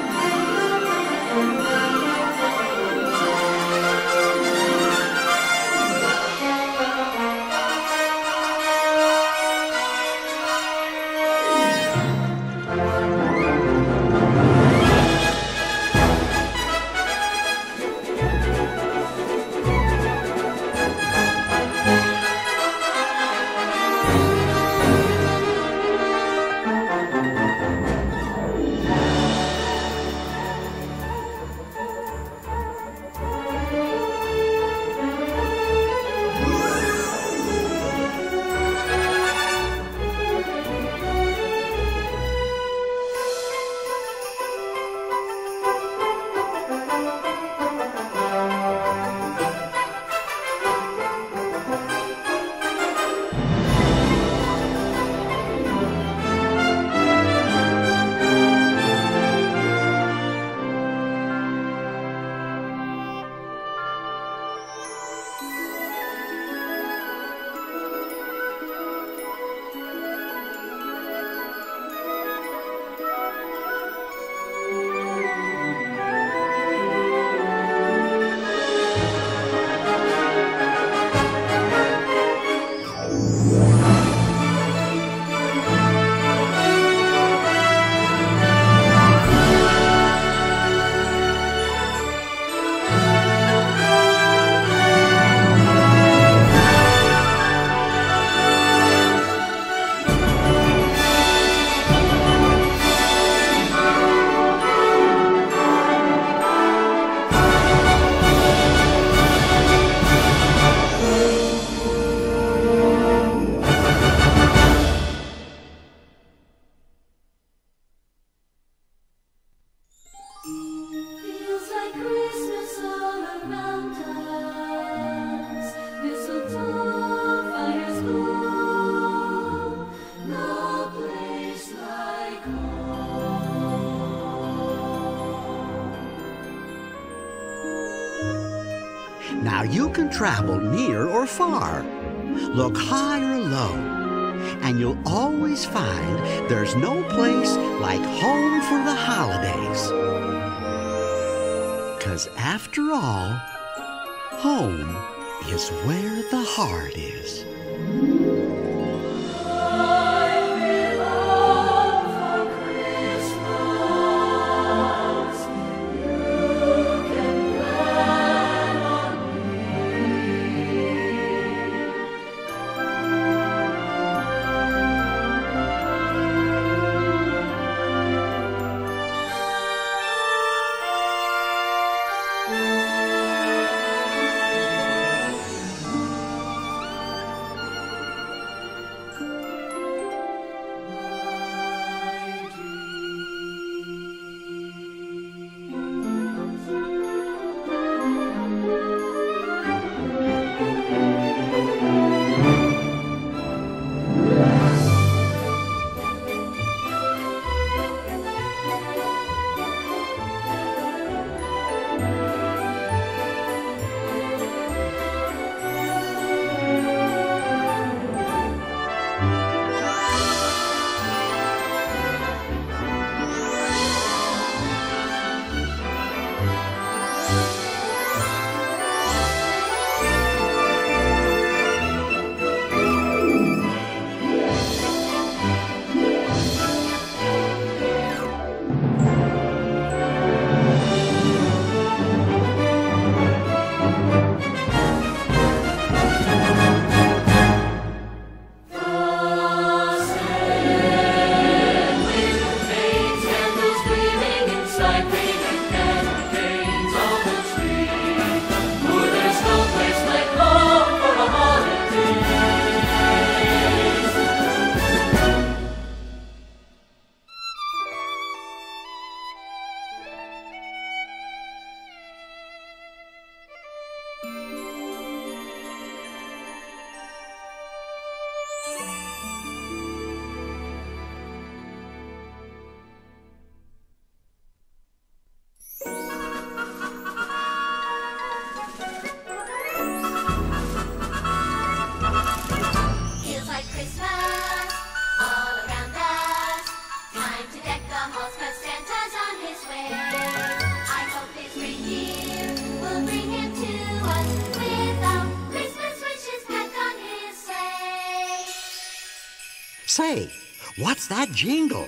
Now you can travel near or far, look high or low, and you'll always find there's no place like home for the holidays. 'Cause after all, home is where the heart is. Say, what's that jingle?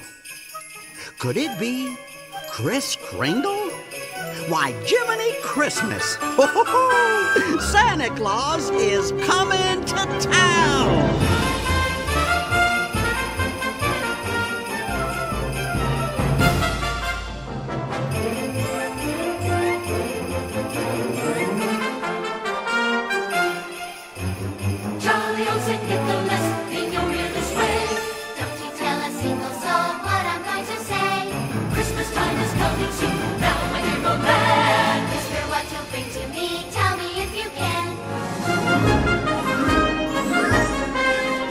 Could it be Kris Kringle? Why, Jiminy Christmas! Ho, ho, ho! Santa Claus is coming to town! Jolly old Saint Nicholas, in your weirdest way, don't you tell a single soul what I'm going to say. Christmas time is coming soon, now my dear old man. Whisper what you'll bring to me, tell me if you can.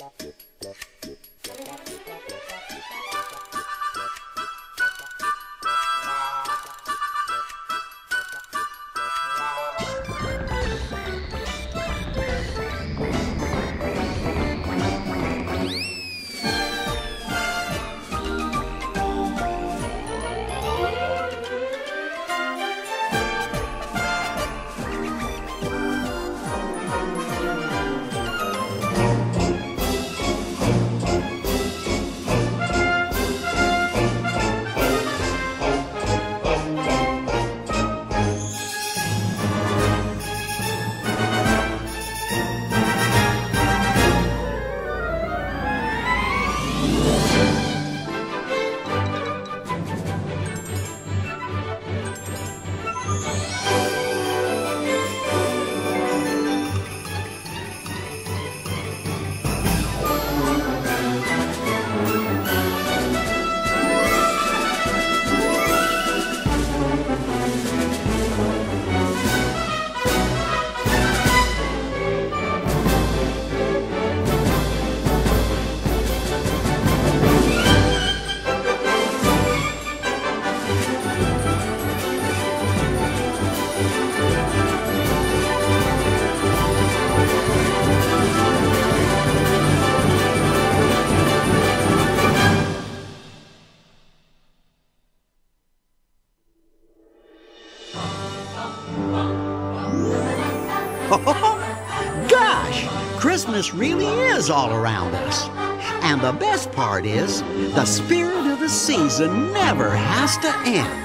Gosh, Christmas really is all around us. And the best part is, the spirit of the season never has to end.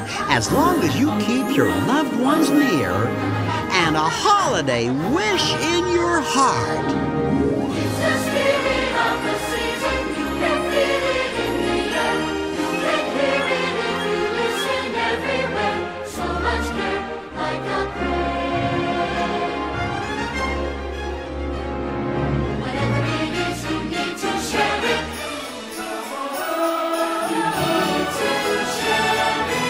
As long as you keep your loved ones near and a holiday wish in your heart. It's the spirit of the season. You can feel it in the air. You can hear it if you listen everywhere. So much care, like a prayer. Whatever it is, you need to share it. You need to share it.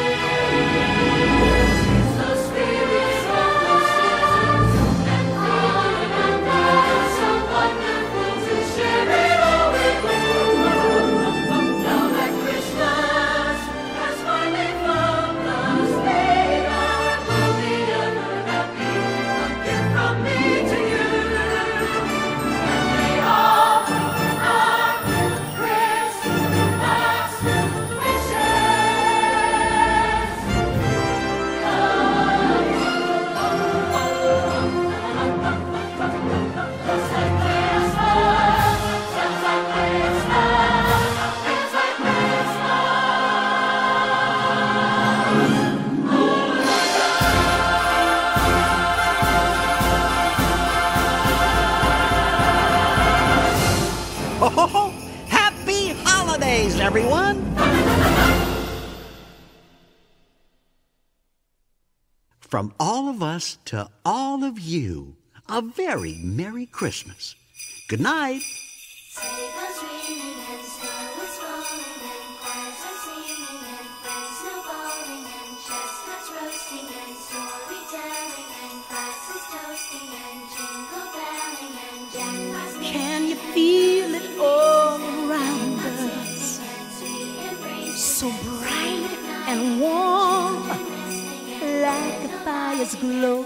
It's the spirit of the season. And all around us, so wonderful to share it all with you. Now that Christmas has finally found us, may our holy ever happy, a gift from me to you. And may all our Christmas wishes Ho, ho, ho. Happy holidays, everyone! From all of us to all of you, a very Merry Christmas. Good night. Sleigh bells ringing and snow is falling and choirs are singing and friends snowballing and chestnuts roasting and storytelling and classes toasting and jingle belling and Jack Frost. Can you feel it all around us? So bright and warm, like a fire's glow.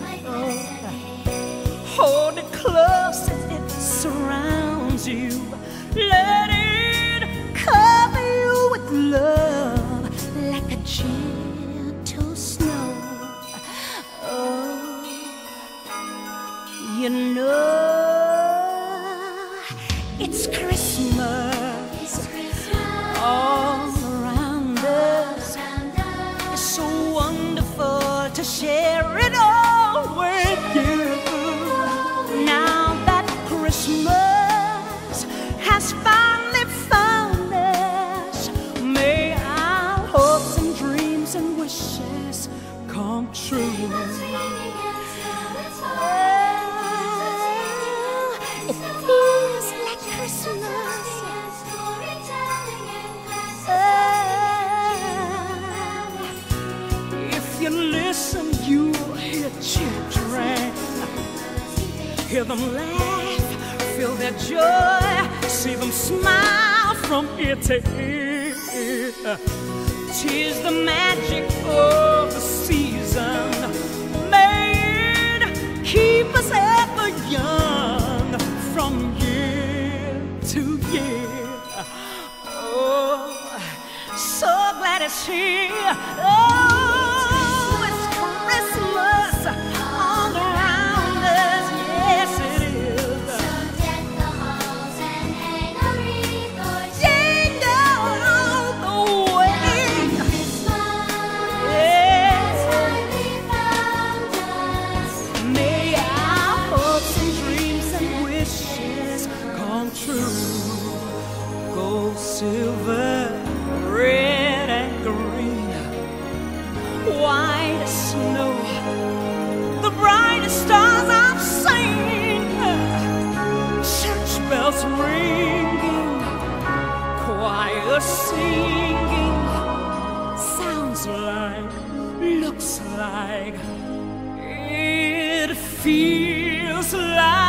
Hold it close as it surrounds you. Let it cover you with love, like a gentle snow. Oh, you know it's Christmas all around us. It's so wonderful to share it all with you. Now that Christmas has finally found us, may our hopes and dreams and wishes come true. It feels like Christmas. If you listen, you'll hear children. Hear them laugh, feel their joy, see them smile from ear to ear. 'Tis the magic of the season, may it keep us ever young from year to year. Oh, so glad it's here. Oh, it's Christmas all around us. Yes, it is. So deck the halls and hang a wreath or jingle all the way. Christmas, yes, finally found us. May our hopes and dreams and wishes come true. Gold, silver, red and green, white as snow, the brightest stars I've seen. Church bells ringing, choir singing, sounds like, looks like, it feels like